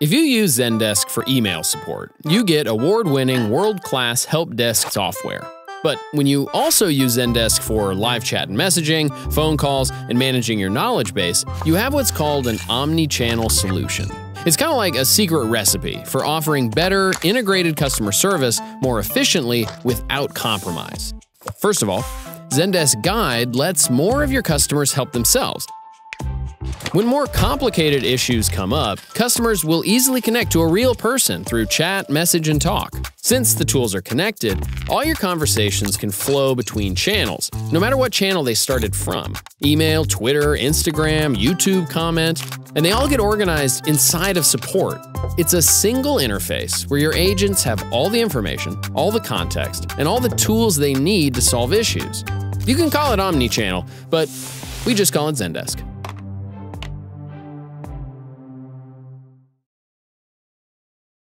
If you use Zendesk for email support, you get award-winning, world-class help desk software. But when you also use Zendesk for live chat and messaging, phone calls, and managing your knowledge base, you have what's called an omni-channel solution. It's kind of like a secret recipe for offering better, integrated customer service more efficiently without compromise. First of all, Zendesk Guide lets more of your customers help themselves. When more complicated issues come up, customers will easily connect to a real person through chat, message, and talk. Since the tools are connected, all your conversations can flow between channels, no matter what channel they started from. Email, Twitter, Instagram, YouTube comment, and they all get organized inside of support. It's a single interface where your agents have all the information, all the context, and all the tools they need to solve issues. You can call it omnichannel, but we just call it Zendesk.